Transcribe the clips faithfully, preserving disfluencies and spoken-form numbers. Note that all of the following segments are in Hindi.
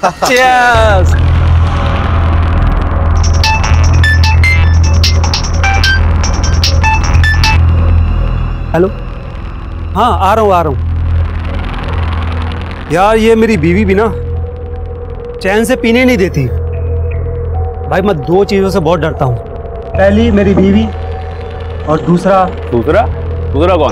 Cheers! हेलो, हाँ आ रहा हूँ आ रहा हूँ। यार ये मेरी बीवी भी ना चैन से पीने नहीं देती भाई। मैं दो चीजों से बहुत डरता हूँ, पहली मेरी बीवी और दूसरा दूसरा दूसरा कौन?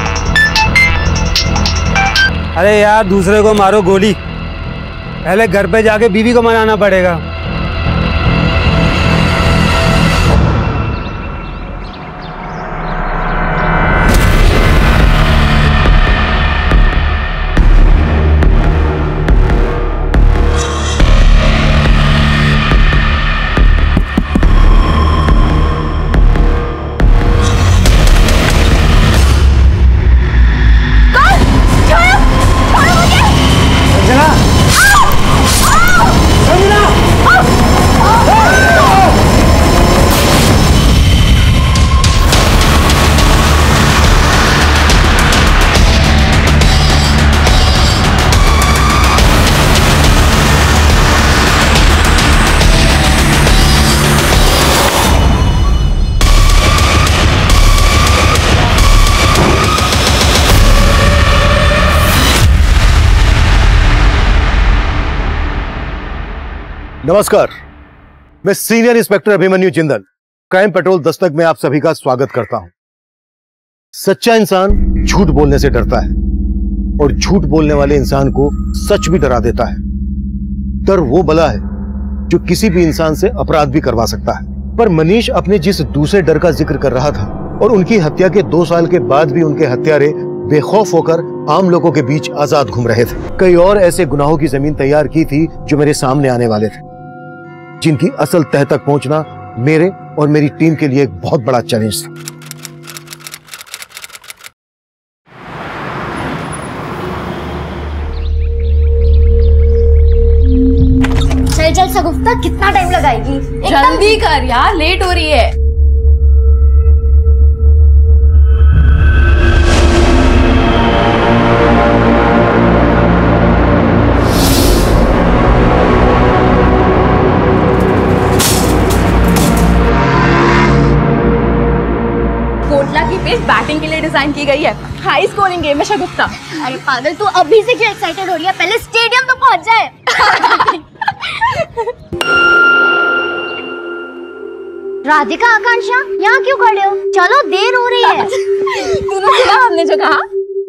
अरे यार दूसरे को मारो गोली, पहले घर पे जाके बीवी को मनाना पड़ेगा। नमस्कार, मैं senior inspector Abhimanyu Jindal crime patrol दस्तक में आप सभी का स्वागत करता हूं। सच्चा इंसान झूठ बोलने से डरता है और झूठ बोलने वाले इंसान को सच भी डरा देता है। डर वो बला है जो किसी भी इंसान से अपराध भी करवा सकता है। पर मनीष अपने जिस दूसरे डर का जिक्र कर रहा था और उनकी हत्या के दो साल के बाद भी उनके हत्यारे बेखौफ होकर आम लोगों के बीच आजाद घूम रहे थे। कई और ऐसे गुनाहों की जमीन तैयार की थी जो मेरे सामने आने वाले थे, जिनकी असल तह तक पहुंचना मेरे और मेरी टीम के लिए एक बहुत बड़ा चैलेंज था। चल चल शगुफ्ता, कितना टाइम लगाएगी? जल्दी कर यार, लेट हो रही है। बैटिंग के लिए डिजाइन की गई है, हाई स्कोरिंग गेम है शगुफ्ता। अरे पागल, तू अभी से क्यों एक्साइटेड हो रही है? पहले स्टेडियम तो पहुंच जाए। राधिका, आकांक्षा, यहाँ क्यों खड़े हो? चलो, देर हो रही है। तूने सुना हमने जो कहा?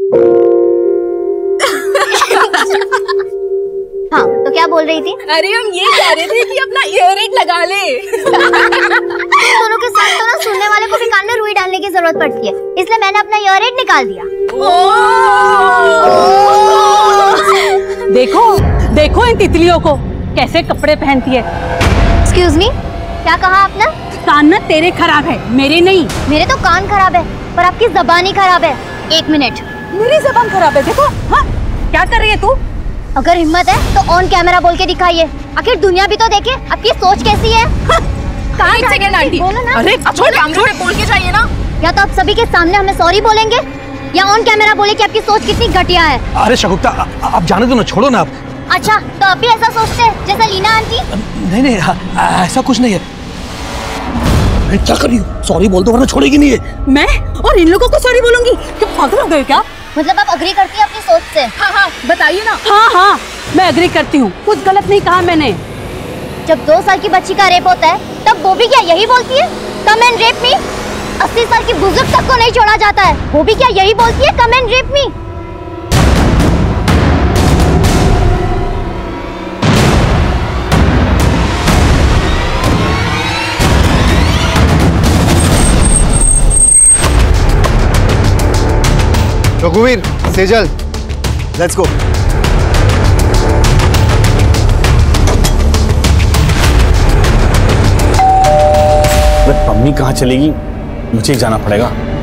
हाँ, तो क्या बोल रही थी? अरे हम ये कह रहे थे कि अपना ईयररिंग लगा ले। दोनों के साथ तो ना सुनने वाले को भी कान में रुई डालने की जरूरत पड़ती है, इसलिए मैंने अपना ईयररिंग निकाल दिया। देखो देखो इन तितलियों को कैसे कपड़े पहनती है। एक्सक्यूज मी, क्या कहा आपने? कान ना तेरे खराब है, मेरे नहीं। मेरे तो कान खराब है, पर आपकी जबान ही खराब है। एक मिनट। मेरी जबान खराब है? देखो। हाँ, क्या कर रही है तू? अगर हिम्मत है तो ऑन कैमरा बोल के दिखाइए, आखिर दुनिया भी तो देखे आपकी सोच कैसी है। एक सेकंड आंटी, बोलो ना। अरे छोड़, कैमरे पे बोल के जाइए ना। या तो आप सभी के सामने हमें सॉरी बोलेंगे या ऑन कैमरा बोले कि आपकी सोच कितनी घटिया है। अरे शगुफ्ता, आप जाने दो ना, छोड़ो ना आप। अच्छा, तो आप भी ऐसा सोचते हैं जैसा लीना आंटी? नहीं नहीं, ऐसा कुछ नहीं है। मैं क्या कर रही हूँ? सॉरी बोल दो वरना छोड़ेगी नहीं है। मैं और इन लोगों को सॉरी बोलूंगी? क्या पागल हो गए क्या? मतलब आप अग्री करती है अपनी सोच से? हाँ हाँ बताइए ना। हाँ हाँ मैं अग्री करती हूँ, कुछ गलत नहीं कहा मैंने। जब दो साल की बच्ची का रेप होता है तब वो भी क्या यही बोलती है, कम एंड रेप मी? अस्सी साल की बुजुर्ग तक को नहीं छोड़ा जाता है, वो भी क्या यही बोलती है, कम एंड रेप मी? रघुवीर, सेजल, लेट्स गो। मम्मी कहाँ चलेगी? मुझे ही जाना पड़ेगा।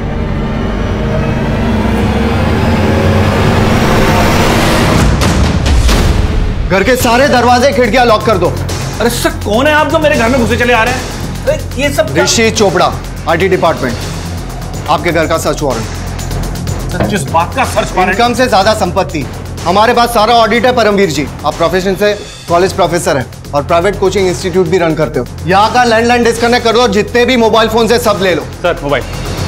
घर के सारे दरवाजे खिड़कियां लॉक कर दो। अरे सर, कौन है आप जो मेरे घर में घुसे चले आ रहे हैं? अरे ये सब ऋषि चोपड़ा, आईटी डिपार्टमेंट। आपके घर का सर्च वारंट। जिस बात का सर्च वारंट? इनकम से ज्यादा संपत्ति, हमारे पास सारा ऑडिट है परमवीर जी। आप प्रोफेशन से कॉलेज प्रोफेसर हैं और प्राइवेट कोचिंग इंस्टीट्यूट भी रन करते हो। यहाँ का लैंडलाइन डिस्कनेक्ट कर दो, जितने भी मोबाइल फोन से सब ले लो। Sir mobile.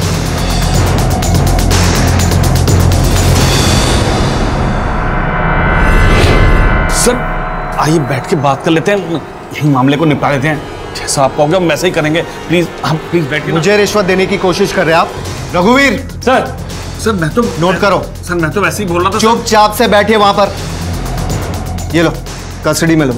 सर आइए बैठ के बात कर लेते हैं, यही मामले को निपटा लेते हैं। जैसा आप कहोगे हम वैसे ही करेंगे। प्लीज आप प्लीज बैठिए। मुझे रिश्वत देने की कोशिश कर रहे हैं आप? रघुवीर सर सर मैं तो नोट करो। सर मैं तो वैसे ही बोल रहा था। चुपचाप से बैठिए वहां पर। ये लो कस्टडी में लो।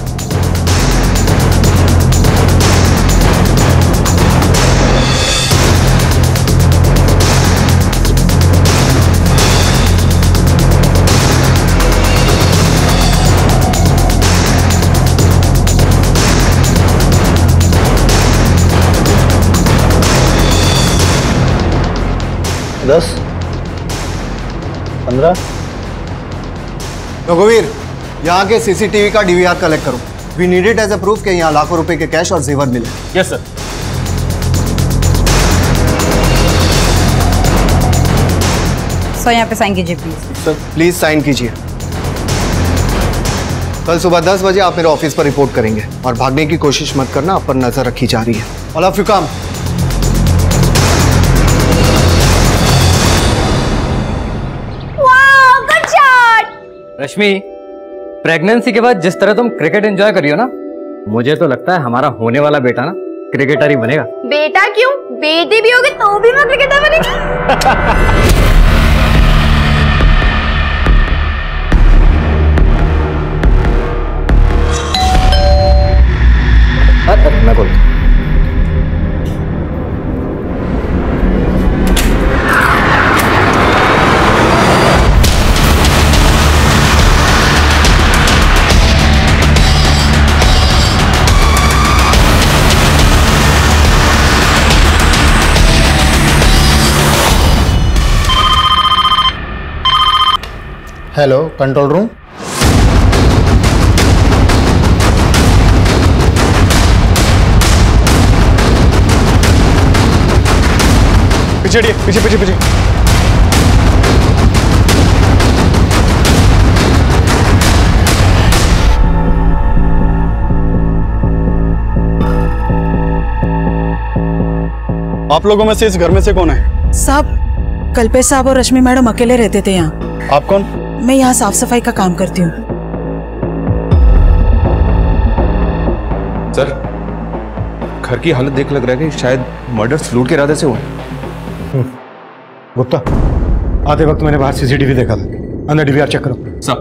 दस पंद्रह। रघुवीर यहाँ के सीसीटीवी का डीवीआर कलेक्ट करो। We need it as a proof कि यहाँ लाखों रुपए के कैश और जेवर मिले। Yes sir. सर यहाँ पे साइन कीजिए प्लीज। सर प्लीज साइन कीजिए। कल सुबह दस बजे आप मेरे ऑफिस पर रिपोर्ट करेंगे और भागने की कोशिश मत करना, आप पर नजर रखी जा रही है। All of you come. Rashmi, pregnancy के बाद जिस तरह तुम क्रिकेट एंजॉय करी हो ना, मुझे तो लगता है हमारा होने वाला बेटा ना क्रिकेटर ही बनेगा। बेटा क्यों, बेटी भी होगी तो भी मैं क्रिकेटर बनेगी। मैं बोल हेलो कंट्रोल रूम। पीछे पीछे पीछे पीछे। आप लोगों में से इस घर में से कौन है? साहब कल्पेश साहब और रश्मि मैडम अकेले रहते थे यहाँ। आप कौन? मैं यहाँ साफ सफाई का काम करती हूँ। सर घर की हालत देख लग रहा है कि शायद मर्डर लूट के इरादे से हुआ है। गुप्ता, आते वक्त मैंने बाहर सीसीटीवी देखा था, अंदर डीवीआर चेक करो। सर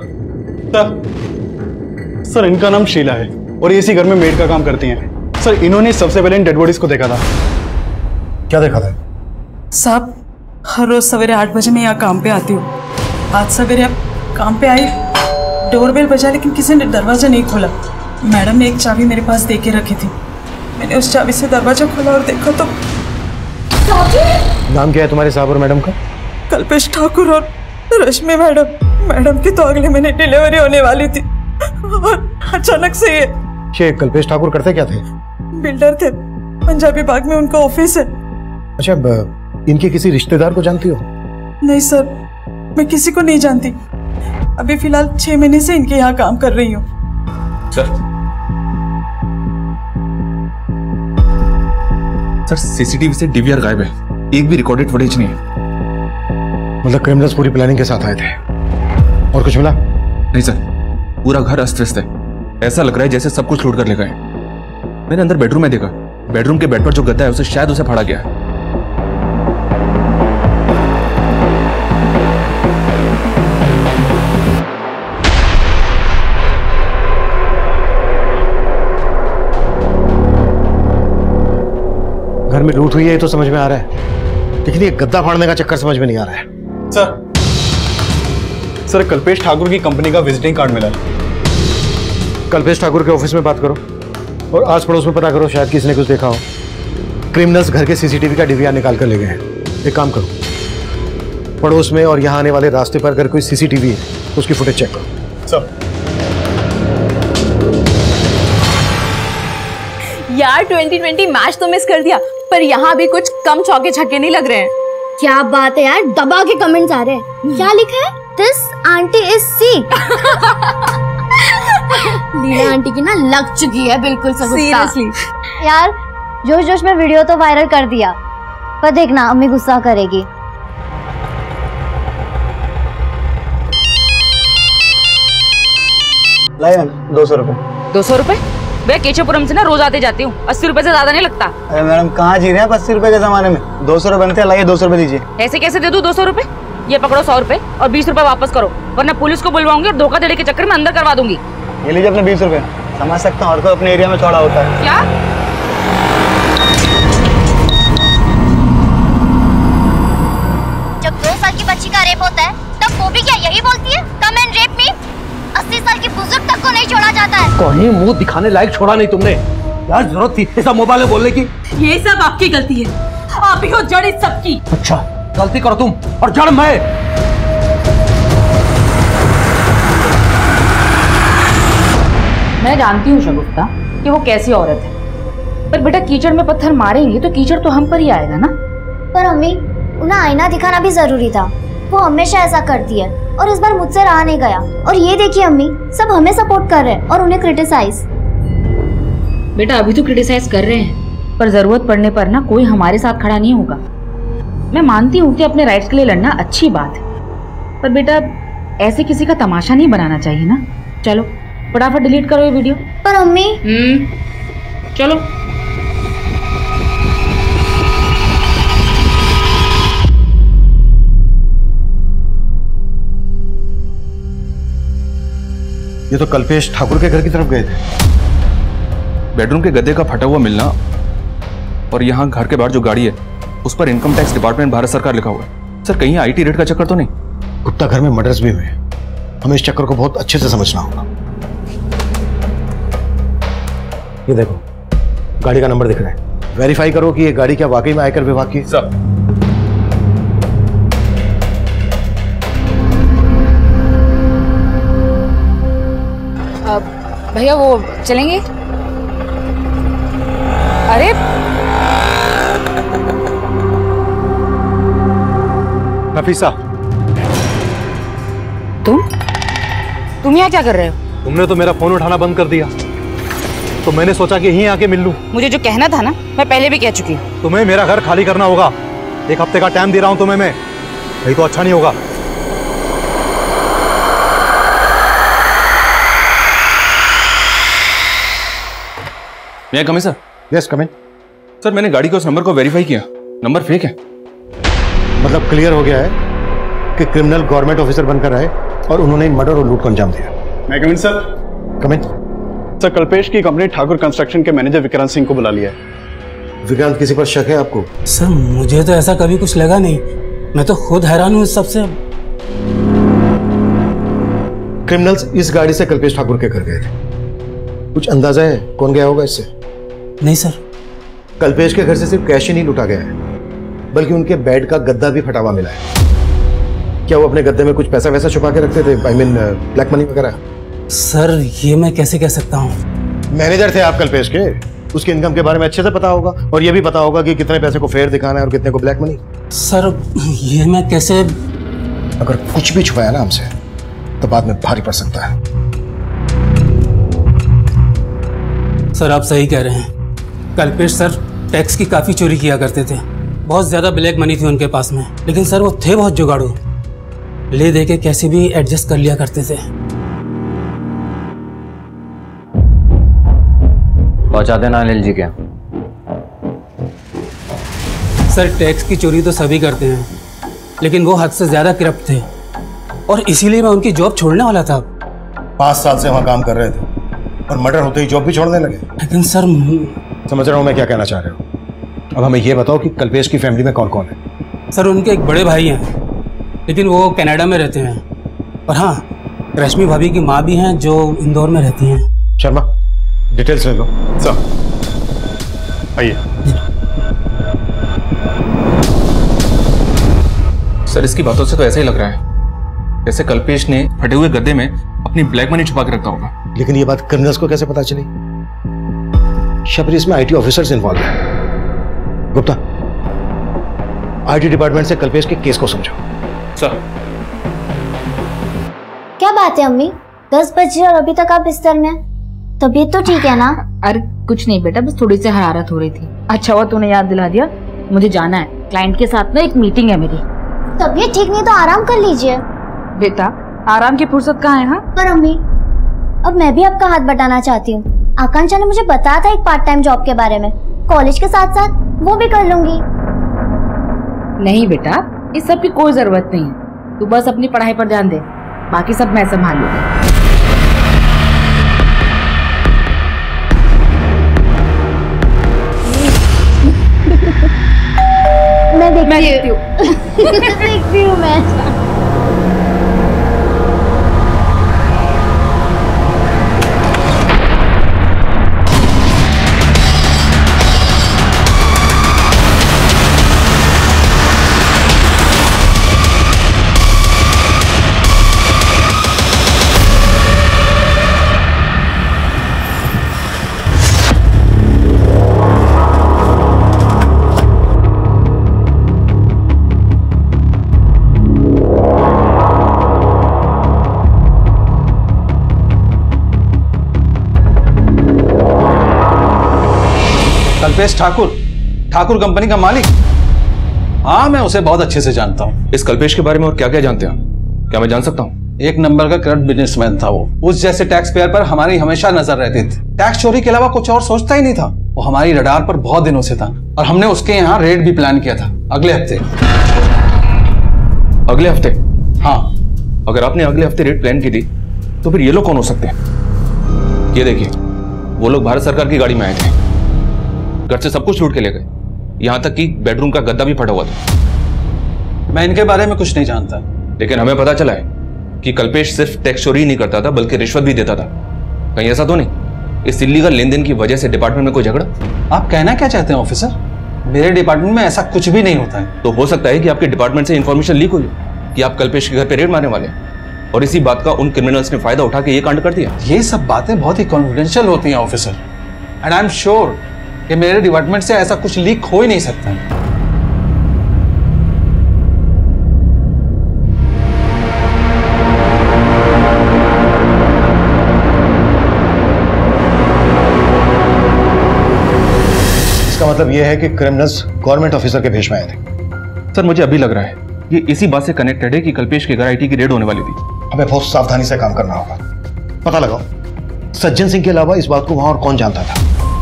सर सर इनका नाम शीला है और ये इसी घर में मेड का काम करती हैं। सर इन्होंने सबसे पहले इन डेड बॉडीज को देखा था। क्या देखा था? साहब हर रोज सवेरे आठ बजे मैं यहाँ काम पे आती हूँ। आज सवेरे अब काम पे आई, डोरबेल बजा लेकिन किसी ने दरवाजा नहीं खोला। मैडम ने एक चाबी मेरे पास दे के रखी थी, मैंने उस चाबी से दरवाजा खोला और देखा तो। नाम क्या है तुम्हारे साहब और मैडम का? कल्पेश ठाकुर और रश्मि मैडम। मैडम की तो अगले महीने डिलीवरी होने वाली थी और अचानक से ये। ये कल्पेश ठाकुर करते क्या थे? बिल्डर थे, पंजाबी बाग में उनका ऑफिस है। अच्छा, इनके किसी रिश्तेदार को जानती हो? नहीं सर, मैं किसी को नहीं जानती। अभी फिलहाल छह महीने से इनके यहाँ काम कर रही हूँ। सर सर सीसीटीवी से डीवीआर गायब है, एक भी रिकॉर्डेड फुटेज नहीं है। मतलब क्रिमिनल्स पूरी प्लानिंग के साथ आए थे और कुछ मिला? नहीं सर, पूरा घर अस्त व्यस्त है। ऐसा लग रहा है जैसे सब कुछ लूट कर ले गए। मैंने अंदर बेडरूम में देखा, बेडरूम के बेड पर जो गद्दा है उसे शायद उसे फाड़ा गया है। घर में लूट हुई है तो समझ में आ रहा है, लेकिन ये गद्दा फाड़ने का चक्कर समझ में नहीं आ रहा है। सर सर कल्पेश ठाकुर की कंपनी का विजिटिंग कार्ड मिला है। कल्पेश ठाकुर के ऑफिस में बात करो और आस पड़ोस में पता करो, शायद किसी ने कुछ देखा हो। क्रिमिनल्स घर के सीसीटीवी का डीवीआर निकाल कर ले गए हैं। एक काम करो, पड़ोस में और यहाँ आने वाले रास्ते पर अगर कोई सीसीटीवी है तो उसकी फुटेज चेक करो। सर यार ट्वेंटी ट्वेंटी मैच तो मिस कर दिया, पर यहाँ भी कुछ कम चौके छक्के नहीं लग रहे हैं। क्या बात है यार, दबा के कमेंट्स आ रहे हैं। क्या लिखा है? This aunty is sick. Leela aunty की ना लग चुकी है बिल्कुल सब। सीरियसली यार जोश जोश में वीडियो तो वायरल कर दिया, पर देखना अम्मी गुस्सा करेगी। लाइए दो सौ रुपए। दो सौ रुपए? भैया केशवपुरम से ना रोज आते जाती हूँ, अस्सी रुपए से ज्यादा नहीं लगता। अरे मैडम कहाँ जी रहे हैं अस्सी रुपए के जमाने में? दो सौ रुपए बनते हैं, लाइए दो सौ रुपए दीजिए। ऐसे कैसे दे दूँ दो सौ रुपए? ये पकड़ो सौ रुपए और बीस रुपए वापस करो, वरना पुलिस को बुलवाऊंगी और धोखाधड़ी के चक्कर में अंदर करवा दूंगी। ये लीजिए अपने बीस रुपए। समझ सकता हूँ हर कोई अपने एरिया में चौड़ा होता है। क्या? जब दो साल की बच्ची का रेप होता है तब वो भी क्या यही बोलती है, कम एंड रेप मी? अस्सी साल की बुजुर्ग तक को नहीं छोड़ा जाता है। कहीं मुंह दिखाने लायक छोड़ा नहीं तुमने। यार जरूरत थी ऐसा मोबाइल में बोलने की? ये सब आपकी गलती है, आप ही हो जड़ इस सबकी। अच्छा गलती करो तुम और जड़ मैं। मैं जानती हूँ शगुफ्ता कि वो कैसी औरत है, पर बेटा कीचड़ में पत्थर मारेंगे तो कीचड़ तो हम पर ही आएगा ना। पर अम्मी उन्हें आईना दिखाना भी जरूरी था, वो हमेशा ऐसा करती है और इस बार मुझसे रहा नहीं गया। और ये देखिए अम्मी, सब हमें सपोर्ट कर रहे हैं और उन्हें क्रिटिसाइज। बेटा अभी तो क्रिटिसाइज कर रहे हैं, पर जरूरत पड़ने पर ना कोई हमारे साथ खड़ा नहीं होगा। मैं मानती हूँ कि अपने राइट्स के लिए लड़ना अच्छी बात है, पर बेटा ऐसे किसी का तमाशा नहीं बनाना चाहिए ना। चलो फटाफट डिलीट करो ये वीडियो। पर अम्मी हम्म चलो। ये तो कल्पेश ठाकुर के घर की तरफ गए थे। बेडरूम के गद्दे का फटा हुआ मिलना और यहाँ घर के बाहर जो गाड़ी है उस पर इनकम टैक्स डिपार्टमेंट भारत सरकार लिखा हुआ है। सर कहीं आईटी रेड का चक्कर तो नहीं? गुप्ता घर में मर्डर्स भी हुए, हमें इस चक्कर को बहुत अच्छे से समझना होगा। ये देखो गाड़ी का नंबर दिख रहा है, वेरीफाई करो कि ये गाड़ी क्या वाकई में आयकर विभाग की। सर भैया वो चलेंगे? अरे नफीसा तुम तुम यहाँ क्या कर रहे हो? तुमने तो मेरा फोन उठाना बंद कर दिया, तो मैंने सोचा कि यहीं आके मिल लूं। मुझे जो कहना था ना मैं पहले भी कह चुकी हूँ। तुम्हें मेरा घर खाली करना होगा, एक हफ्ते का टाइम दे रहा हूं तुम्हें मैं, नहीं तो अच्छा नहीं होगा। May come sir? Yes come in. Sir मैंने गाड़ी के उस नंबर को वेरीफाई किया, नंबर फेक है। मतलब क्लियर हो गया है कि क्रिमिनल गवर्नमेंट ऑफिसर बनकर आए और उन्होंने मर्डर और लूट को अंजाम दिया। May come in sir? Come in. Sir Kalpesh की कंपनी ठाकुर कंस्ट्रक्शन के मैनेजर विक्रांत सिंह को बुला लिया है। विक्रांत किसी पर शक है आपको? सर मुझे तो ऐसा कभी कुछ लगा नहीं, मैं तो खुद हैरान हूँ इस सबसे। क्रिमिनल्स इस गाड़ी से कल्पेश ठाकुर के घर गए थे, कुछ अंदाजा है कौन गया होगा इससे? नहीं सर। कल्पेश के घर से सिर्फ कैश ही नहीं लूटा गया है, बल्कि उनके बेड का गद्दा भी फटा हुआ मिला है। क्या वो अपने गद्दे में कुछ पैसा वैसा छुपा के रखते थे, आई मीन ब्लैक मनी वगैरह? सर ये मैं कैसे कह सकता हूँ? मैनेजर थे आप कल्पेश के, उसके इनकम के बारे में अच्छे से पता होगा और ये भी पता होगा कि कितने पैसे को फेयर दिखाना है और कितने को ब्लैक मनी। सर ये मैं कैसे? अगर कुछ भी छुपाया ना हमसे तो बाद में भारी पड़ सकता है। सर आप सही कह रहे हैं, कल्पेश सर टैक्स की काफी चोरी किया करते थे, बहुत ज्यादा ब्लैक मनी थी उनके पास में, लेकिन सर वो थे बहुत जुगाड़ू, ले दे के कैसे भी एडजस्ट कर लिया करते थे। पहुंचा देना अनिल जी के। सर टैक्स की चोरी तो सभी करते हैं, लेकिन वो हद से ज्यादा करप्ट थे और इसीलिए मैं उनकी जॉब छोड़ने वाला था। पांच साल से वहां काम कर रहे थे और मर्डर होते ही जॉब भी छोड़ने लगे। लेकिन सर समझ रहा हूं मैं क्या कहना चाह रहे हो। अब हमें यह बताओ कि कल्पेश की फैमिली में कौन कौन है? सर उनके एक बड़े भाई हैं, लेकिन वो कनाडा में रहते हैं, और हाँ रश्मि भाभी की माँ भी हैं जो इंदौर में रहती हैं। शर्मा डिटेल्स ले लो। सर आइए। सर इसकी बातों से तो ऐसा ही लग रहा है जैसे कल्पेश ने फटे हुए गद्दे में अपनी ब्लैक मनी छुपा के रखा होगा। लेकिन ये बात क्रिमिनल्स को कैसे पता चली? शबरी इसमें आईटी ऑफिसर्स इन्वॉल्व हैं। गुप्ता आईटी डिपार्टमेंट से कल्पेश के केस को समझो। सर बात है अम्मी, दस बजे और अभी तक आप बिस्तर में हैं। तबीयत तो ठीक है ना? अरे कुछ नहीं बेटा, बस थोड़ी सी हरारत हो रही थी। अच्छा हुआ तूने याद दिला दिया, मुझे जाना है, क्लाइंट के साथ ना एक मीटिंग है मेरी। तबीयत ठीक नहीं तो आराम कर लीजिए। बेटा आराम की फुर्सत कहाँ है? हाँ पर अम्मी, अब मैं भी आपका हाथ बटाना चाहती हूँ। आकांक्षा ने मुझे बताया था एक पार्ट टाइम जॉब के बारे में, कॉलेज के साथ साथ वो भी कर लूंगी। नहीं बेटा, इस सब की कोई जरूरत नहीं है, तू बस अपनी पढ़ाई पर ध्यान दे, बाकी सब मैं संभाल लूंगी। मैं देखती मैं देखती हूँ देखती हूँ मैं। कल्पेश ठाकुर, ठाकुर कंपनी का मालिक? हाँ, मैं उसे बहुत अच्छे से जानता हूँ। इस कल्पेश के बारे में और क्या क्या जानते हैं, क्या मैं जान सकता हूँ? एक नंबर का करप्ट बिजनेसमैन था वो। उस जैसे टैक्स पेयर पर हमारी हमेशा नजर रहती थी। टैक्स चोरी के अलावा कुछ और सोचता ही नहीं था। वो हमारी रडार पर बहुत दिनों से था और हमने उसके यहाँ रेड भी प्लान किया था अगले हफ्ते। अगले हफ्ते? हाँ। अगर आपने अगले हफ्ते रेड प्लान की थी तो फिर ये लोग कौन हो सकते हैं? ये देखिए, वो लोग भारत सरकार की गाड़ी में आए थे, घर से सब कुछ लूट के ले गए, यहां तक कि बेडरूम का गद्दा भी फटा हुआ था। मैं इनके बारे में कुछ नहीं जानता, लेकिन हमें पता चला है कि कल्पेश सिर्फ टैक्स चोरी नहीं करता था बल्कि रिश्वत भी देता था। कहीं ऐसा तो नहीं इस इल्लीगल लेन देन की वजह से डिपार्टमेंट में कोई झगड़ा? आप कहना क्या चाहते हैं ऑफिसर? मेरे डिपार्टमेंट में ऐसा कुछ भी नहीं होता है। तो हो सकता है कि आपके डिपार्टमेंट से इंफॉर्मेशन लीक हुई कि आप कल्पेश के घर पे रेड मारने वाले हैं और इसी बात का उन क्रिमिनल्स ने फायदा उठा के ये कांड कर दिया। ये सब बातें बहुत ही कॉन्फिडेंशियल होती हैं officer, and I am sure कि मेरे डिपार्टमेंट से ऐसा कुछ लीक हो ही नहीं सकता है। इसका मतलब यह है कि क्रिमिनल्स गवर्नमेंट ऑफिसर के भेष में आए थे। सर मुझे अभी लग रहा है ये इसी बात से कनेक्टेड है कि कल्पेश के घर आईटी की रेड होने वाली थी। हमें बहुत सावधानी से काम करना होगा। पता लगाओ सज्जन सिंह के अलावा इस बात को वहां और कौन जानता था।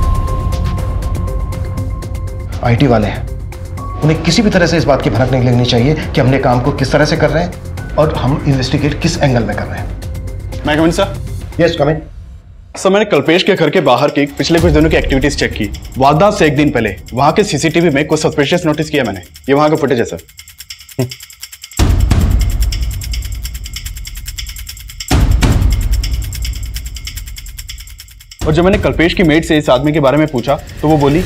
आईटी वाले हैं, उन्हें किसी भी तरह से इस बात की भनक नहीं लगनी चाहिए कि हमने काम को किस तरह से कर रहे हैं और हम इन्वेस्टिगेट किस एंगल में कर रहे हैं। May come in sir? Yes come in. Sir मैंने कल्पेश के घर के बाहर की पिछले कुछ दिनों की एक्टिविटीज चेक की। वारदात से एक दिन पहले वहां के सीसीटीवी में कुछ सस्पिशियस नोटिस किया मैंने। ये वहां का फुटेज है सर। और जब मैंने कल्पेश की मेड से इस आदमी के बारे में पूछा तो वो बोली,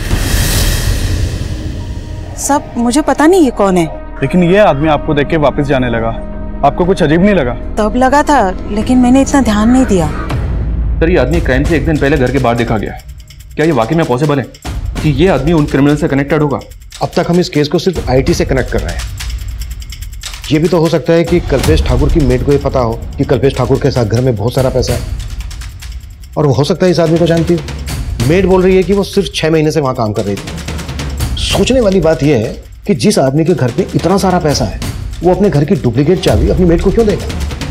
सब मुझे पता नहीं ये कौन है। लेकिन ये आदमी आपको देख के वापस जाने लगा। आपको कुछ अजीब नहीं लगा? तब लगा था, लेकिन मैंने इतना ध्यान नहीं दिया। सर ये आदमी क्राइम से एक दिन पहले घर के बाहर देखा गया है। क्या ये वाकई में पॉसिबल है कि ये आदमी उन क्रिमिनल से कनेक्टेड होगा? अब तक हम इस केस को सिर्फ आईटी से कनेक्ट कर रहे हैं। ये भी तो हो सकता है कि कल्पेश ठाकुर की मेड को ये पता हो कि कल्पेश ठाकुर के साथ घर में बहुत सारा पैसा है, और वो हो सकता है इस आदमी को जानती हो। मेड बोल रही है कि वो सिर्फ छह महीने से वहां काम कर रही थी। सोचने वाली बात यह है कि जिस आदमी के घर पे इतना सारा पैसा है वो अपने घर की डुप्लीकेट चाबी अपनी मेड को क्यों देगा?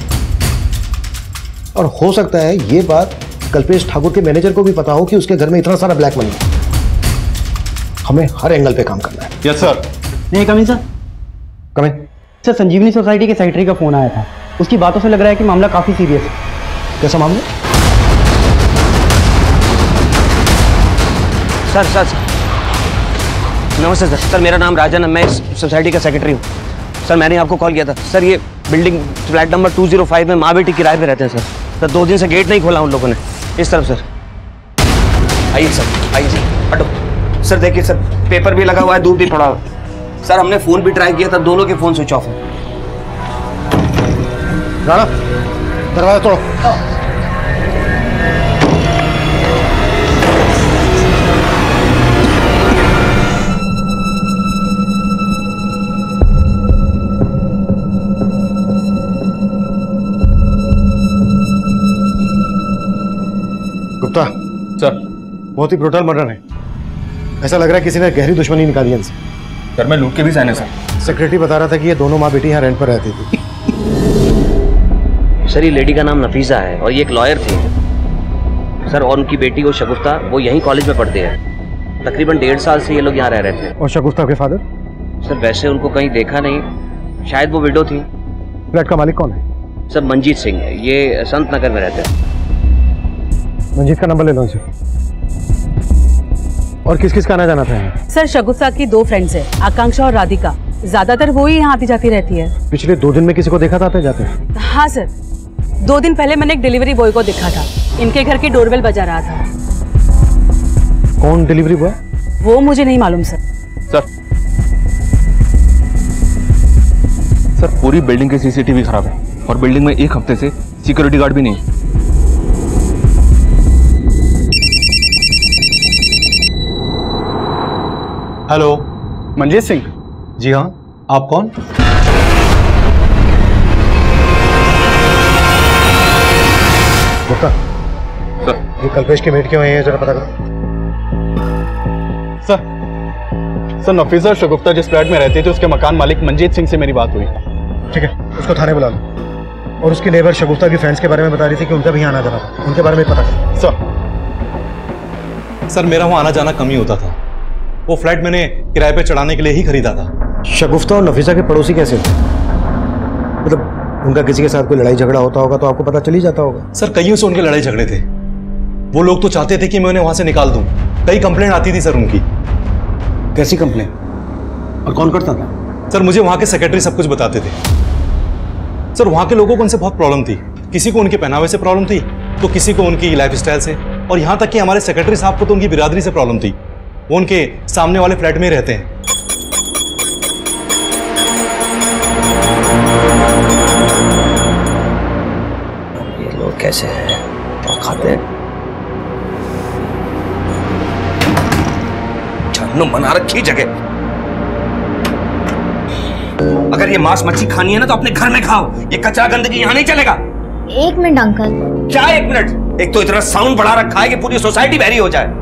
और हो सकता है ये बात कल्पेश ठाकुर के मैनेजर को भी पता हो कि उसके घर में इतना सारा ब्लैक मनी है। हमें हर एंगल पे काम करना है। Yes sir. नहीं coming sir. Coming sir, Sanjeevani society के सेक्रेटरी का फोन आया था। उसकी बातों से लग रहा है कि मामला काफी सीरियस है। कैसा मामला? सर सर सर नमस्ते सर। सर मेरा नाम राजन है, मैं इस सोसाइटी का सेक्रेटरी हूँ। सर मैंने आपको कॉल किया था। सर ये building flat number two zero five में माँ बेटी किराए पे रहते हैं सर। सर दो दिन से गेट नहीं खोला उन लोगों ने। इस तरफ सर। आइए सर, आइए सर, हटो। सर देखिए सर, पेपर भी लगा हुआ है, दूध भी पड़ा हुआ है। सर हमने फ़ोन भी ट्राई किया था, दोनों के फ़ोन स्विच ऑफ है। राणा दरवाजा तोड़ो। गुप्ता सर, बहुत ही ब्रूटल मर्डर है। ऐसा लग रहा है किसी ने गहरी दुश्मनी निकाली है इनसे। घर में लूट के भी सहने सर। सेक्रेटरी बता रहा था कि ये दोनों माँ बेटी यहाँ रेंट पर रहती थी। सर ये लेडी का नाम नफीसा है और ये एक लॉयर थी सर, और उनकी बेटी वो शगुफ्ता वो यहीं कॉलेज में पढ़ते हैं। तकरीबन डेढ़ साल से ये लोग यहाँ रह रहे थे। और शगुफ्ता के फादर? सर वैसे उनको कहीं देखा नहीं, शायद वो विडो थी। फ्लैट का मालिक कौन है? सर मंजीत सिंह, ये संत नगर में रहते हैं। मंजीत का नंबर ले लो इनसे। और किस किस का आना जाना था यहाँ? सर शगुफ्ता की दो फ्रेंड्स हैं, आकांक्षा और राधिका। ज्यादातर वो ही यहाँ आती जाती रहती है। पिछले दो दिन में किसी को देखा था आते जाते? हाँ सर, दो दिन पहले मैंने एक डिलीवरी बॉय को देखा था, इनके घर की डोरबेल बजा रहा था। कौन डिलीवरी बॉय? वो मुझे नहीं मालूम सर। सर सर पूरी बिल्डिंग की सीसीटीवी खराब है और बिल्डिंग में एक हफ्ते से सिक्योरिटी गार्ड भी नहीं। हेलो, मंजीत सिंह? जी हाँ, आप कौन? गुप्ता सर, ये कल्पेश की मेट क्यों है जरा पता करो। सर सर नफीसा शगुफ्ता जिस फ्लैट में रहती थी उसके मकान मालिक मंजीत सिंह से मेरी बात हुई। ठीक है, उसको थाने बुला लो। और उसकी नेबर शगुफ्ता की फ्रेंड्स के बारे में बता रही थी कि उनका भी यहाँ आना जाना था, उनके बारे में पता करो। सर सर मेरा वहाँ आना जाना कम ही होता था। वो फ्लैट मैंने किराए पे चढ़ाने के लिए ही खरीदा था। शगुफ्ता और नफीसा के पड़ोसी कैसे थे? मतलब उनका किसी के साथ कोई लड़ाई झगड़ा होता होगा तो आपको पता चल ही जाता होगा। सर कईयों से उनके लड़ाई झगड़े थे। वो लोग तो चाहते थे कि मैं उन्हें वहां से निकाल दूं। कई कंप्लेंट आती थी सर उनकी। कैसी कंप्लेंट? और कौन करता था? सर मुझे वहां के सेक्रेटरी सब कुछ बताते थे। सर वहां के लोगों को उनसे बहुत प्रॉब्लम थी। किसी को उनके पहनावे से प्रॉब्लम थी तो किसी को उनकी लाइफ स्टाइल से, और यहाँ तक कि हमारे सेक्रेटरी साहब को तो उनकी बिरादरी से प्रॉब्लम थी। वो उनके सामने वाले फ्लैट में ही रहते हैं। ये लोग कैसे हैं, क्या खाते हैं? जहन्नुम बना रखी जगह। अगर ये मांस मच्छी खानी है ना तो अपने घर में खाओ, ये कचरा गंदगी यहाँ नहीं चलेगा। एक मिनट अंकल। क्या एक मिनट? एक तो इतना साउंड बढ़ा रखा है कि पूरी सोसाइटी बहरी हो जाए।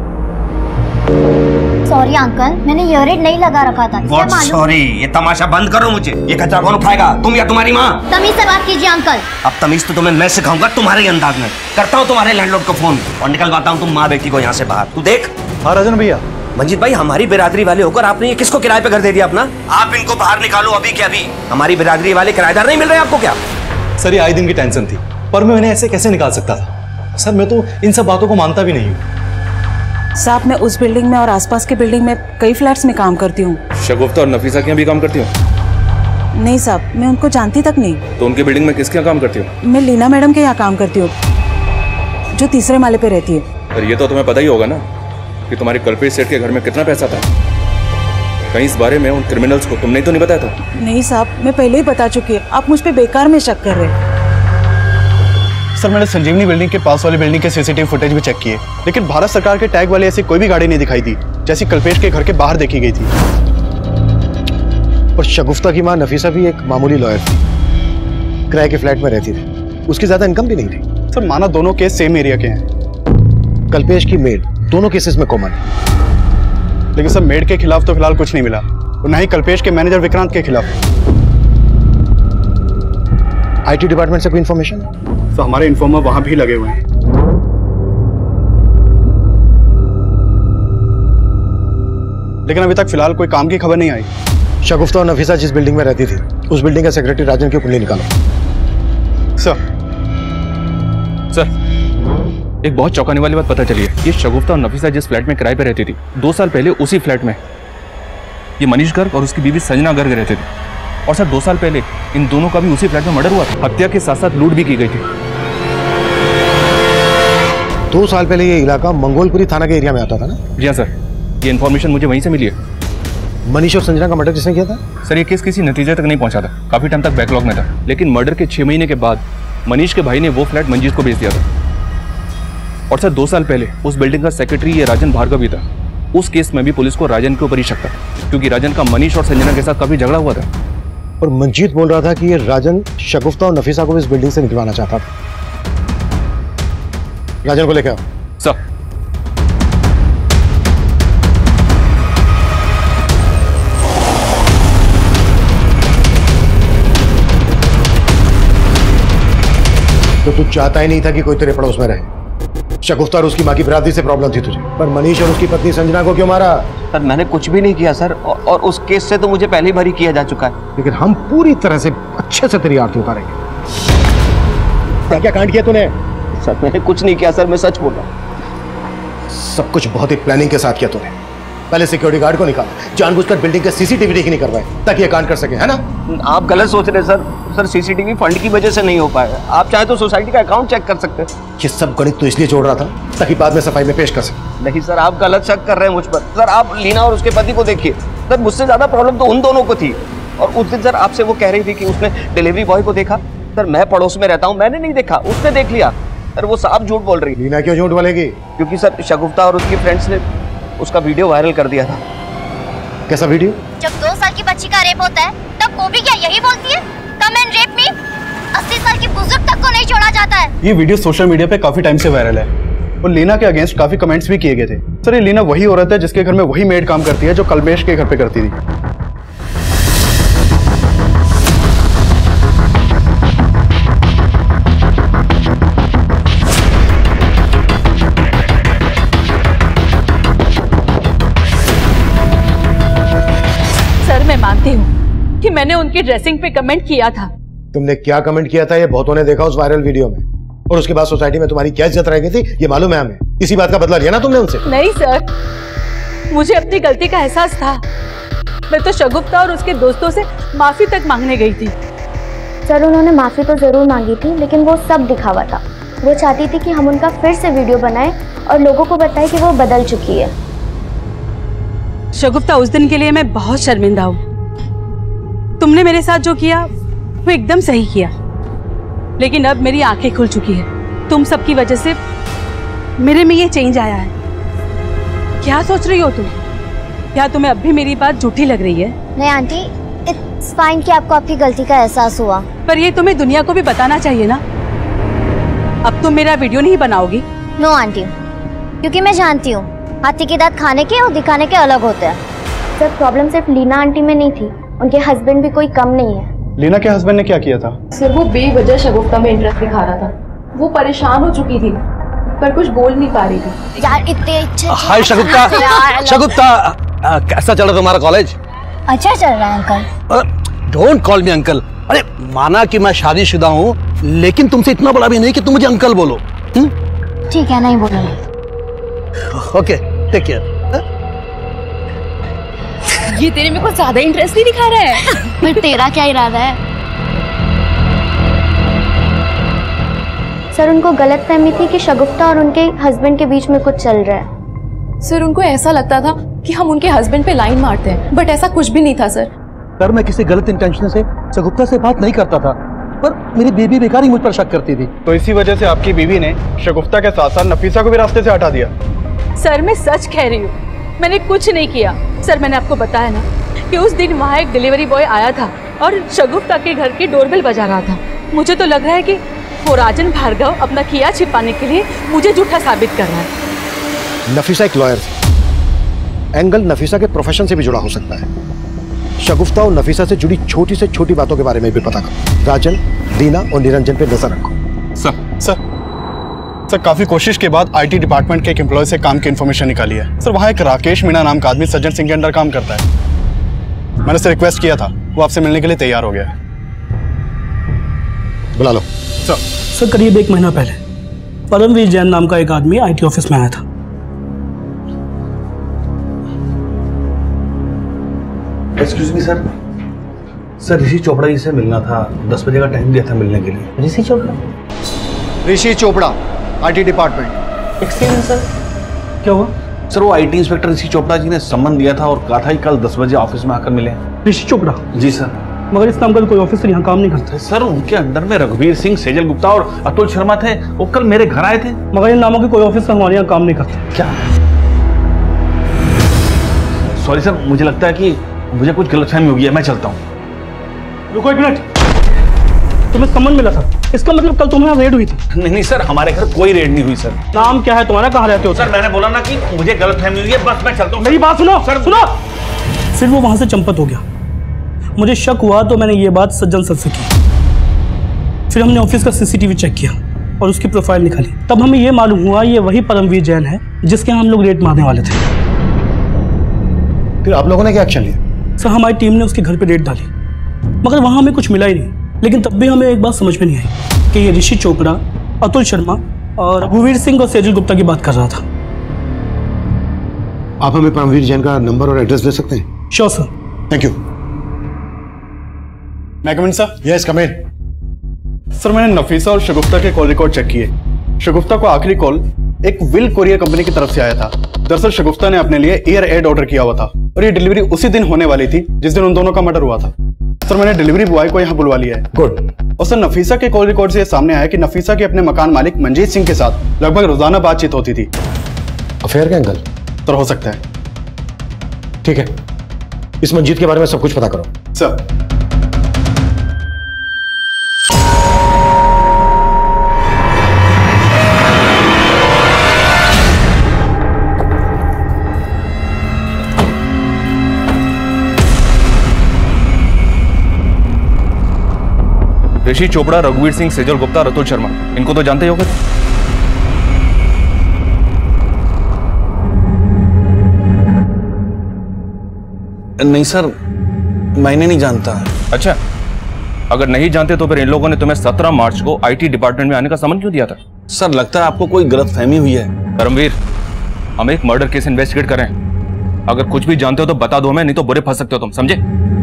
सॉरी अंकल, मैंने ईयररिंग नहीं लगा रखा था। What sorry? ये तमाशा बंद करो मुझे। ये कचरा कौन उठाएगा, तुम या तुम्हारी माँ? तमीज से बात कीजिए अंकल। अब तमीज तो तुम्हें मैं सिखाऊंगा तुम्हारे अंदाज में। करता हूँ तुम्हारे लैंडलॉर्ड को फोन और निकलवाता हूँ तुम माँ बेटी को यहाँ से बाहर। तू देख। हाँ राजन भैया। मंजीत भाई, हमारी बिरादरी वाले होकर आपने ये किसको किराए पे घर दे दिया अपना? आप इनको बाहर निकालो अभी के अभी। हमारी बिरादरी वाले किराएदार नहीं मिल रहे आपको क्या? सर ये आई दिन की टेंशन थी, पर मैं इन्हें ऐसे कैसे निकाल सकता था? सर मैं तो इन सब बातों को मानता भी नहीं हूँ। साहब मैं उस बिल्डिंग में और आसपास के बिल्डिंग में कई फ्लैट्स में काम करती हूँ। शगुफ्ता और नफीसा के यहाँ भी काम करती हो? नहीं साहब, मैं उनको जानती तक नहीं। तो उनकी बिल्डिंग में किसके यहाँ काम करती हो? मैं लीना मैडम के यहाँ काम करती हूँ, जो तीसरे माले पे रहती है। पर ये तो तुम्हें पता ही होगा ना कि तुम्हारे कल्पेश सेठ के घर में कितना पैसा था। कहीं इस बारे में उन क्रिमिनल्स को तुमने तो नहीं बताया था? नहीं साहब, मैं पहले ही बता चुकी है। आप मुझ पे बेकार में शक कर रहे हैं। सर मैंने संजीवनी बिल्डिंग के पास वाली बिल्डिंग के सीसीटीवी फुटेज भी चेक किए, लेकिन भारत सरकार के टैग वाली ऐसी कोई भी गाड़ी नहीं दिखाई दी जैसी कल्पेश के घर के बाहर देखी गई थी। और शगुफ्ता की मां नफीसा भी एक मामूली लॉयर थी, किराए के फ्लैट में रहती थी, उसकी ज्यादा इनकम भी नहीं थी। सर माना दोनों केस सेम एरिया के हैं। कल्पेश की मेड दोनों केसेस में कॉमन है। लेकिन सर मेड के खिलाफ तो फिलहाल कुछ नहीं मिला, और न ही कल्पेश के मैनेजर विक्रांत के खिलाफ। आईटी डिपार्टमेंट से कोई इन्फॉर्मेशन? तो हमारे इन्फॉर्मर वहां भी लगे हुए हैं, लेकिन अभी तक फिलहाल कोई काम की खबर नहीं आई। शगुफ्ता और नफीसा जिस बिल्डिंग में रहती थी उस बिल्डिंग का सेक्रेटरी राजन की कुंडली निकालो। सर सर एक बहुत चौंकाने वाली बात पता चली है। ये शगुफ्ता और नफीसा जिस फ्लैट में किराए पे रहती थी, दो साल पहले उसी फ्लैट में ये मनीष गर्ग और उसकी बीवी संजना गर्ग रहते थे। और सर दो साल पहले इन दोनों का भी उसी फ्लैट में मर्डर हुआ था। हत्या के साथ साथ लूट भी की गई थी। दो साल पहले ये इलाका मंगोलपुरी थाना के एरिया में आता था ना? जी हाँ सर, ये इन्फॉर्मेशन मुझे वहीं से मिली है। मनीष और संजना का मर्डर किसने किया था? सर ये केस किसी नतीजे तक नहीं पहुंचा था, काफी टाइम तक बैकलॉग में था। लेकिन मर्डर के छह महीने के बाद मनीष के भाई ने वो फ्लैट मंजीत को बेच दिया था। और सर दो साल पहले उस बिल्डिंग का सेक्रेटरी ये राजन भार्गव भी था। उस केस में भी पुलिस को राजन के ऊपर ही शक था, क्योंकि राजन का मनीष और संजना के साथ काफी झगड़ा हुआ था। और मंजीत बोल रहा था कि ये राजन शगुफ्ता और नफीसा को इस बिल्डिंग से निकलवाना चाहता था। राजन को लेकर आओ। सर तो तू चाहता ही नहीं था कि कोई तेरे पड़ोस में रहे। शगुफ्ता और उसकी माँ की बिरादरी से प्रॉब्लम थी तुझे, पर मनीष और उसकी पत्नी संजना को क्यों मारा? सर मैंने कुछ भी नहीं किया सर, और, और उस केस से तो मुझे पहले ही भरी किया जा चुका है। लेकिन हम पूरी तरह से अच्छे से तेरी आरती उतारेंगे। क्या क्या कांड किया तूने? सर मैंने कुछ नहीं किया सर, मैं सच बोल रहा हूँ। सब कुछ बहुत ही प्लानिंग के साथ किया तूने। पहले सिक्योरिटी गार्ड को निकाला, जानबूझकर बिल्डिंग के सीसीटीवी ठीक नहीं करवाए ताकि ये कांड कर सके, है ना? आप गलत सोच रहे सर। सर सीसीटीवी फंड की वजह से नहीं हो पाया। आप चाहे तो सोसाइटी का अकाउंट चेक कर सकते हैं। ये सब गणित तो इसलिए जोड़ रहा था ताकि बाद में सफाई में पेश कर सके। नहीं सर, आप गलत शक कर रहे हैं मुझ पर। सर आप लीना और उसके पति को देखिए। सर मुझसे ज्यादा प्रॉब्लम तो उन दोनों को थी। और उस दिन सर आपसे वो कह रही थी कि उसने डिलीवरी बॉय को देखा। सर मैं पड़ोस में रहता हूँ, मैंने नहीं देखा, उसने देख लिया। सर वो साफ झूठ बोल रही। लीना क्यों झूठ बोलेगी? क्योंकि सर शगुफ्ता और उसकी फ्रेंड्स ने उसका वीडियो वायरल कर दिया था। कैसा वीडियो? जब दो साल की बच्ची का रेप होता है तब वो भी क्या यही बोलती है, कम एंड रेप मी? अस्सी साल की बुजुर्ग तक को नहीं छोड़ा जाता है। ये वीडियो सोशल मीडिया पे काफी टाइम से वायरल है और लीना के अगेंस्ट काफी कमेंट्स भी किए गए थे। सर ये लीना वही औरत है जिसके घर में वही मेड काम करती है जो कल्पेश के घर पे करती थी। सर मैं मानती हूँ कि मैंने उनकी ड्रेसिंग पे कमेंट किया था। तुमने क्या कमेंट किया था ये बहुतों ने देखा उस वायरल वीडियो में, और उसके बाद सोसाइटी में तुम्हारी क्या इज्जत रह गई थी ये मालूम है हमें। इसी बात का बदला लिया ना तुमने उनसे? नहीं सर, मुझे अपनी गलती का एहसास था। मैं तो शगुफ्ता और उसके दोस्तों से माफी तक मांगने गई थी। सर उन्होंने माफी तो जरूर मांगी थी, लेकिन वो सब दिखावा था। वो चाहती थी कि हम उनका फिर से वीडियो बनाएं और लोगों को बताएं कि वो बदल चुकी है। शगुफ्ता उस दिन के लिए मैं बहुत शर्मिंदा हूँ। तुमने मेरे साथ जो किया वो एकदम सही किया, लेकिन अब मेरी आंखें खुल चुकी है। तुम सबकी वजह से मेरे में ये चेंज आया है। क्या सोच रही हो तुम? क्या तुम्हें अब भी मेरी बात झूठी लग रही है? नहीं आंटी, इट्स फाइन कि आपको आपकी गलती का एहसास हुआ, पर ये तुम्हें दुनिया को भी बताना चाहिए ना। अब तुम मेरा वीडियो नहीं बनाओगी? नो आंटी, क्योंकि मैं जानती हूँ हाथी के दांत खाने के और दिखाने के अलग होते हैं। सर प्रॉब्लम सिर्फ लीना आंटी में नहीं थी, उनके हस्बैंड भी कोई कम नहीं है। लीना के हस्बैंड ने क्या किया था? सर वो बेवजह शगुफ्ता में इंटरेस्ट दिखा रहा था। वो परेशान हो चुकी थी पर कुछ बोल नहीं पा रही थी। यार इतने अच्छे। हाय शगुफ्ता। शगुफ्ता कैसा चल रहा तुम्हारा कॉलेज? अच्छा चल रहा है uncle. Don't call me uncle. अरे माना कि मैं शादीशुदा हूँ, लेकिन तुमसे इतना बड़ा भी नहीं कि तुम मुझे अंकल बोलो। ठीक है, नहीं बोलूंगी। Okay take care. ये तेरे में कुछ ज्यादा इंटरेस्ट नहीं दिखा रहा है। पर तेरा क्या इरादा है? सर उनको गलतफहमी थी कि शगुफ्ता और उनके हस्बैंड के बीच में कुछ चल रहा है। सर उनको ऐसा लगता था कि हम उनके हस्बैंड पे लाइन मारते हैं, बट ऐसा कुछ भी नहीं था सर। सर मैं किसी गलत इंटेंशन से शगुफ्ता से बात नहीं करता था, पर मेरी बीवी बेकार ही मुझ पर शक करती थी। तो इसी वजह से आपकी बीवी ने शगुफ्ता के साथ साथ नफीसा को भी रास्ते से हटा दिया। सर मैं सच कह रही हूँ, मैंने कुछ नहीं किया। सर मैंने आपको बताया ना कि उस दिन वहाँ एक डिलीवरी बॉय आया था और शगुफ्ता के घर की डोरबेल बजा रहा था। मुझे तो लग रहा है कि वो राजन भार्गव अपना किया छिपाने के लिए मुझे झूठा साबित कर रहा है। नफीसा एक लॉयर थी, एंगल नफीसा के प्रोफेशन से भी जुड़ा हो सकता है। शगुफ्ता और नफीसा से जुड़ी छोटी से छोटी बातों के बारे में भी पता करो। राजन, लीना और निरंजन पे नजर रखो। सर सर सर काफी कोशिश के बाद आईटी डिपार्टमेंट के एक एम्प्लॉय से काम की इन्फॉर्मेशन निकाली है। सर वहाँ एक राकेश मीणा नाम का आदमी सज्जन सिंह के अंडर काम करता है। मैंने उससे रिक्वेस्ट किया था, वो आपसे मिलने के लिए तैयार हो गया है। बुला लो। सर सर करीब एक महीना पहले परमवीर जैन नाम का एक आदमी आईटी ऑफिस में आया था। Excuse me sir. Sir Rishi Chopra ji से मिलना था, दस बजे का टाइम दिया था मिलने के लिए। Rishi Chopra? Rishi Chopra, IT department. Excuse sir, क्या हुआ? सर वो आईटी इंस्पेक्टर ऋषि चोपड़ा जी ने सम्मन दिया था और कहा था कि कल दस बजे ऑफिस में आकर मिले। ऋषि चोपड़ा? जी सर। मगर इस नाम का कोई ऑफिसर यहाँ काम नहीं करता। सर उनके अंडर में रघुवीर सिंह, सेजल गुप्ता और अतुल शर्मा थे, वो कल मेरे घर आए थे। मगर इन नामों के कोई ऑफिसर हमारे यहाँ काम नहीं करते। क्या? सॉरी सर, मुझे लगता है कि मुझे कुछ गलतफहमी हो गई है, मैं चलता हूँ। रुको एक मिनट। तुम्हें समन मिला था, इसका मतलब कल तुम्हारे रेड हुई थी। नहीं नहीं सर, हमारे घर कोई रेड नहीं हुई सर। नाम क्या है तुम्हारा, कहाँ रहते हो? सर मैंने बोला ना कि मुझे गलतफहमी हुई है, बस मैं चलता हूँ। मेरी बात सुनो सर, सुनो। फिर वो वहां से चंपत हो गया, मुझे शक हुआ तो मैंने ये बात सज्जन सर से की। फिर हमने ऑफिस का सीसीटीवी चेक किया और उसकी प्रोफाइल निकाली। तब हमें ये मालूम हुआ ये वही परमवीर जैन है जिसके हम लोग रेड मारने वाले थे। फिर आप लोगों ने क्या एक्शन लिया? सर हमारी टीम ने उसके घर पे रेड डाली, मगर वहां हमें कुछ मिला ही नहीं। लेकिन तब भी हमें एक बात समझ में नहीं आई कि ये ऋषि चोपड़ा, अतुल शर्मा और रघुवीर सिंह और सेजल गुप्ता की बात कर रहा था। आप हमें परमवीर जैन का नंबर और एड्रेस दे सकते हैं? Sure sir. Thank you. May come in sir? Yes come in. Sir मैंने नफीसा और शगुफ्ता के कॉल रिकॉर्ड चेक किए। शगुफ्ता को आखिरी कॉल एक विल कोरियर कंपनी की तरफ से आया था। दरअसल शगुफ्ता ने अपने लिए एयर एड ऑर्डर किया हुआ था और ये डिलीवरी उसी दिन होने वाली थी जिस दिन उन दोनों का मर्डर हुआ था। सर मैंने डिलीवरी बॉय को यहाँ बुलवा लिया है। गुड। और सर नफीसा के कॉल रिकॉर्ड से ये सामने आया कि नफीसा के अपने मकान मालिक मंजीत सिंह के साथ लगभग रोजाना बातचीत होती थी। अफेयर का एंगल? सर हो सकता है। ठीक है, इस मंजीत के बारे में सब कुछ पता करो। सर ऋषि चोपड़ा, रघुवीर सिंह, सेजल गुप्ता, अतुल शर्मा, इनको तो जानते ही होगे। नहीं सर, मैंने नहीं जानता। अच्छा, अगर नहीं जानते तो फिर इन लोगों ने तुम्हें सत्रह मार्च को आईटी डिपार्टमेंट में आने का समन क्यों दिया था? सर लगता है आपको कोई गलतफहमी हुई है। धर्मवीर, हम एक मर्डर केस इन्वेस्टिगेट कर रहे हैं। अगर कुछ भी जानते हो तो बता दो हमें, नहीं तो बुरे फंस सकते हो तुम, समझे?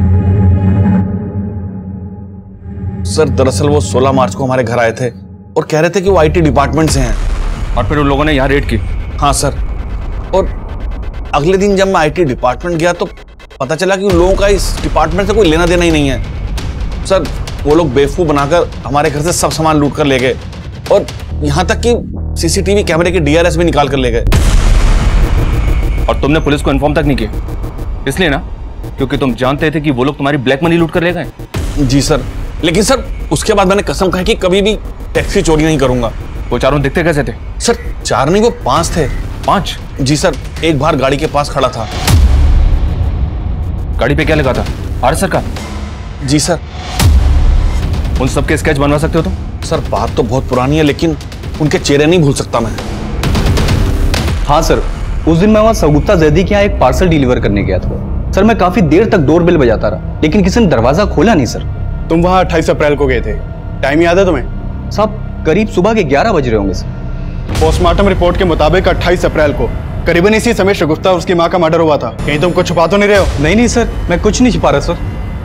सर दरअसल वो सोलह मार्च को हमारे घर आए थे और कह रहे थे कि वो आईटी डिपार्टमेंट से हैं। और फिर उन लोगों ने यहाँ रेड की? हाँ सर। और अगले दिन जब मैं आईटी डिपार्टमेंट गया तो पता चला कि उन लोगों का इस डिपार्टमेंट से कोई लेना देना ही नहीं है। सर वो लोग बेवकूफ बनाकर हमारे घर से सब सामान लूट कर ले गए और यहाँ तक कि सीसीटीवी कैमरे के डीआरएस भी निकाल कर ले गए। और तुमने पुलिस को इन्फॉर्म तक नहीं किया, इसलिए ना क्योंकि तुम जानते थे कि वो लोग तुम्हारी ब्लैक मनी लूट कर ले गए? जी सर, लेकिन सर उसके बाद मैंने कसम खाई कि कभी भी टैक्सी चोरी नहीं करूंगा। वो चारों दिखते कैसे थे? सर चार नहीं, वो पांच थे। पांच? जी सर, एक बार गाड़ी के पास खड़ा था। गाड़ी पे क्या लगा था? आर सर का? जी सर। उन सबके स्केच बनवा सकते हो तुम? सर बात तो बहुत पुरानी है लेकिन उनके चेहरे नहीं भूल सकता मैं। हाँ सर, उस दिन मैं वहाँ सगुप्ता जैदी के यहाँ एक पार्सल डिलीवर करने गया था। सर मैं काफी देर तक डोरबेल बजाता रहा लेकिन किसी ने दरवाजा खोला नहीं। सर तुम वहाँ अट्ठाईस अप्रैल को गए थे, टाइम याद है तुम्हें? साहब करीब सुबह के ग्यारह बज रहे होंगे सर। पोस्टमार्टम रिपोर्ट के मुताबिक अट्ठाईस अप्रैल को करीबन इसी समय शगुफ्ता और उसकी मां का मर्डर हुआ था। कहीं तुम कुछ छुपा तो नहीं रहे हो? नहीं नहीं सर, मैं कुछ नहीं छुपा रहा सर।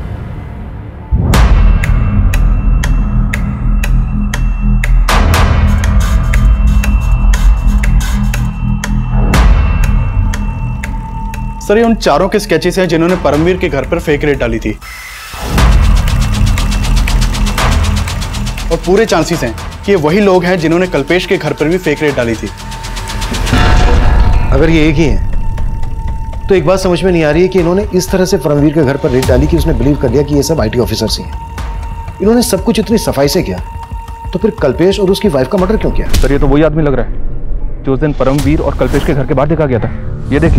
सर ये उन चारों के स्केचेस हैं जिन्होंने परमवीर के घर पर फेक रेड डाली थी और पूरे चांसेस हैं कि ये वही लोग हैं जिन्होंने कल्पेश के घर पर भी फेक रेड डाली थी। अगर ये एक ही है तो एक बात समझ में नहीं आ रही है कि इन्होंने इस तरह से परमवीर के घर पर रेड डाली कि उसने बिलीव कर लिया कि ये सब आईटी ऑफिसर्स ही हैं। इन्होंने सब कुछ इतनी सफाई से किया तो फिर कल्पेश और उसकी वाइफ का मर्डर क्यों किया? सर ये तो वही आदमी लग रहा है जो उस दिन परमवीर और कल्पेश के घर के बाहर देखा गया था। ये देखिए,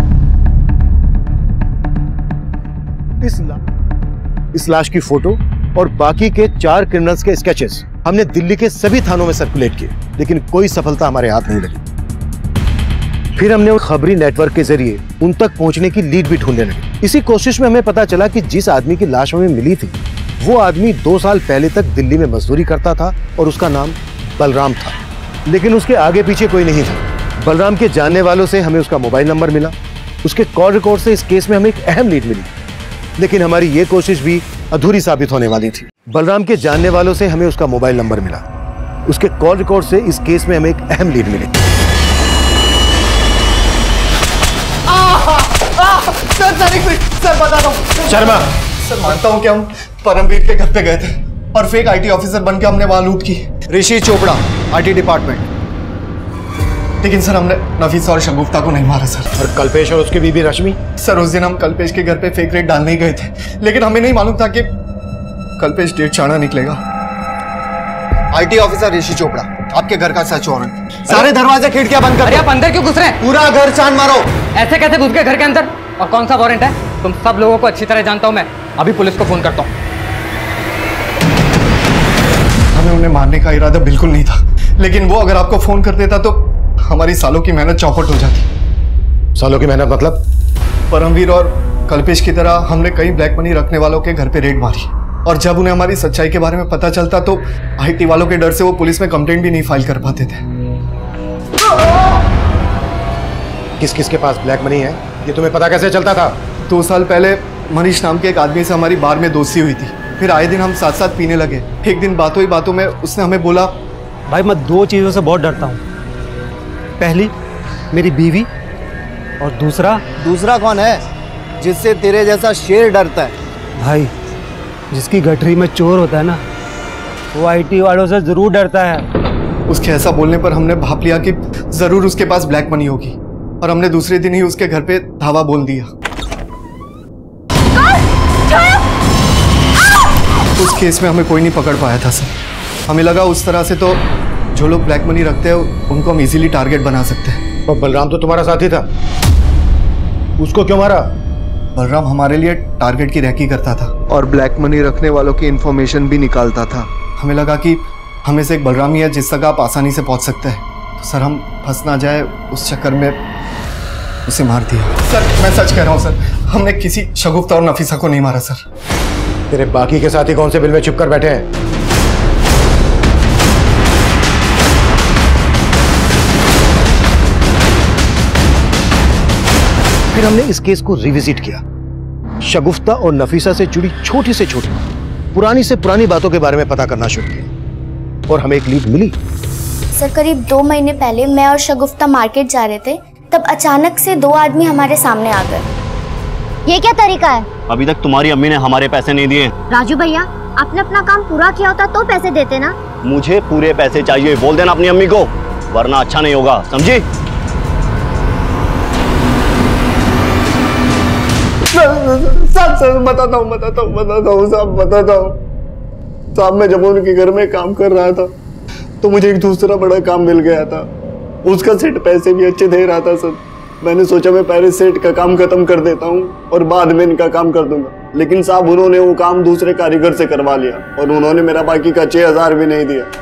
इस, ला... इस लाश की फोटो और बाकी के चार क्रिमिनल्स के स्केचेस हमने दिल्ली के सभी थानों में सर्कुलेट किए लेकिन कोई सफलता हमारे हाथ नहीं लगी। फिर हमने खबरी नेटवर्क के जरिए उन तक पहुंचने की लीड भी ढूंढने लगे। इसी कोशिश में हमें पता चला कि जिस आदमी की लाश हमें मिली थी वो आदमी दो साल पहले तक दिल्ली में मजदूरी करता था और उसका नाम बलराम था, लेकिन उसके आगे पीछे कोई नहीं था। बलराम के जानने वालों से हमें उसका मोबाइल नंबर मिला। उसके कॉल रिकॉर्ड से इस केस में हमें एक अहम लीड मिली, लेकिन हमारी ये कोशिश भी अधूरी साबित होने वाली थी। बलराम के जानने वालों से हमें उसका मोबाइल नंबर मिला। उसके कॉल रिकॉर्ड से इस केस में हमें एक अहम लीड मिली। सर सर एक मिनट सर, बता दो शर्मा। सर मानता हूँ कि हम परमवीर के घर पे गए थे और फेक आईटी ऑफिसर बनके हमने वहां लूट की। Rishi Chopra, IT department. लेकिन सर हमने नफीसा और शगुफ्ता को नहीं मारा सर। और कल्पेश और उसकी बीबी रश्मि? सर उस दिन हम कल्पेश के घर पे फेक रेड डालने ही गए थे लेकिन हमें नहीं मालूम था कि कल्पेश डेढ़ चाणा निकलेगा। आईटी ऑफिसर ऋषि चोपड़ा, आपके घर का सर्च वारंट। सारे दरवाजे खिड़कियां बंद कर। अरे आप अंदर क्यों घुस रहे हैं? पूरा घर छान मारो। ऐसे कैसे घुस गए घर के अंदर? और कौन सा वारंट है? तुम सब लोगों को अच्छी तरह जानता हूं मैं। अभी पुलिस को फोन करता हूं। हमें उन्हें मारने का इरादा बिल्कुल नहीं था, लेकिन वो अगर आपको फोन कर देता तो हमारी सालों की मेहनत चौपट हो जाती। सालों की मेहनत मतलब? परमवीर और कल्पेश की तरह हमने कई ब्लैक मनी रखने वालों के घर पे रेड मारी, और जब उन्हें हमारी सच्चाई के बारे में पता चलता तो आईटी वालों के डर से वो पुलिस में कंप्लेंट भी नहीं फाइल कर पाते थे। किस किस के पास ब्लैक मनी है ये तुम्हें पता कैसे चलता था? दो साल पहले मनीष नाम के एक आदमी से हमारी बार में दोस्ती हुई थी, फिर आए दिन हम साथ साथ पीने लगे। एक दिन बातों ही बातों में उसने हमें बोला, भाई मैं दो चीज़ों से बहुत डरता हूँ, पहली मेरी बीवी और दूसरा दूसरा कौन है जिससे तेरे जैसा शेर डरता है? भाई जिसकी गठरी में चोर होता है ना, वो आईटी वालों से जरूर डरता है। उसके ऐसा बोलने पर हमने भाप लिया कि जरूर उसके पास ब्लैक मनी होगी, और हमने दूसरे दिन ही उसके घर पे धावा बोल दिया। उस केस में हमें कोई नहीं पकड़ पाया था सर। हमें लगा उस तरह से तो जो लोग ब्लैक मनी रखते हैं उनको हम इजीली टारगेट बना सकते हैं। और बलराम तो तुम्हारा साथी था, उसको क्यों मारा? बलराम हमारे लिए टारगेट की रैकी करता था और ब्लैक मनी रखने वालों की इंफॉर्मेशन भी निकालता था। हमें लगा कि हमें से एक बलराम ही है जिस तक आप आसानी से पहुंच सकते हैं, तो सर हम फंस ना जाए उस चक्कर में उसे मार दिया। सर मैं सच कह रहा हूँ सर, हमने किसी शगुफ्ता और नफीसा को नहीं मारा सर। तेरे बाकी के साथी कौन से बिल में छुप कर बैठे हैं? फिर हमने इस केस को रिविजिट किया, शगुफ्ता और नफीसा से जुड़ी छोटी से छोटी पुरानी से पुरानी बातों के बारे में पता करना शुरू किया, और हमें एक लीड मिली। सर करीब दो महीने पहले मैं और शगुफ्ता मार्केट जा रहे थे, तब अचानक से दो आदमी हमारे सामने आ गए। ये क्या तरीका है? अभी तक तुम्हारी अम्मी ने हमारे पैसे नहीं दिए। राजू भैया, आपने अपना काम पूरा किया होता तो पैसे देते ना। मुझे पूरे पैसे चाहिए, बोल देना अपनी अम्मी को, वरना अच्छा नहीं होगा, समझी? साहब सर बताता हूँ बताता हूँ बताता हूँ साहब बताता हूँ साहब मैं जब उनके घर में काम कर रहा था तो मुझे एक दूसरा बड़ा काम मिल गया था। उसका सेट पैसे भी अच्छे दे रहा था सर। मैंने सोचा मैं पहले सेट का काम खत्म कर देता हूँ और बाद में इनका काम कर दूंगा, लेकिन साहब उन्होंने वो काम दूसरे कारीगर से करवा लिया और उन्होंने मेरा बाकी का छह हजार भी नहीं दिया।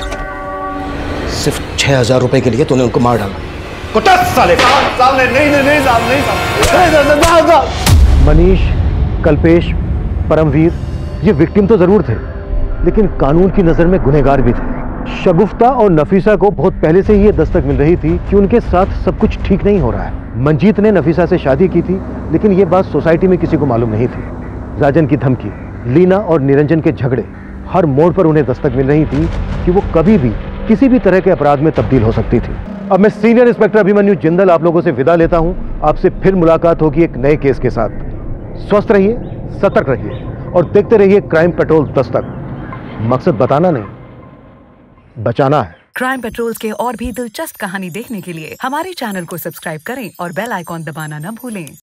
सिर्फ छह हजार रुपए के लिए तूने उनको मार डाला? कुत्ता साले! साहब नहीं नहीं नहीं नहीं साहब नहीं साहब साहब मनीष, कल्पेश, परमवीर ये विक्टिम तो जरूर थे, लेकिन कानून की नजर में गुनहगार भी थे। शगुफ्ता और नफीसा को बहुत पहले से ही ये दस्तक मिल रही थी कि उनके साथ सब कुछ ठीक नहीं हो रहा है। मंजीत ने नफीसा से शादी की थी, लेकिन ये बात सोसाइटी में किसी को मालूम नहीं थी। राजन की धमकी, लीना और निरंजन के झगड़े, हर मोड़ पर उन्हें दस्तक मिल रही थी कि वो कभी भी किसी भी तरह के अपराध में तब्दील हो सकती थी। अब मैं सीनियर इंस्पेक्टर अभिमन्यु जिंदल आप लोगों से विदा लेता हूं। आपसे फिर मुलाकात होगी एक नए केस के साथ। स्वस्थ रहिए, सतर्क रहिए और देखते रहिए क्राइम पेट्रोल दस्तक। मकसद बताना नहीं, बचाना है। क्राइम पेट्रोल के और भी दिलचस्प कहानी देखने के लिए हमारे चैनल को सब्सक्राइब करें और बेल आइकॉन दबाना न भूलें।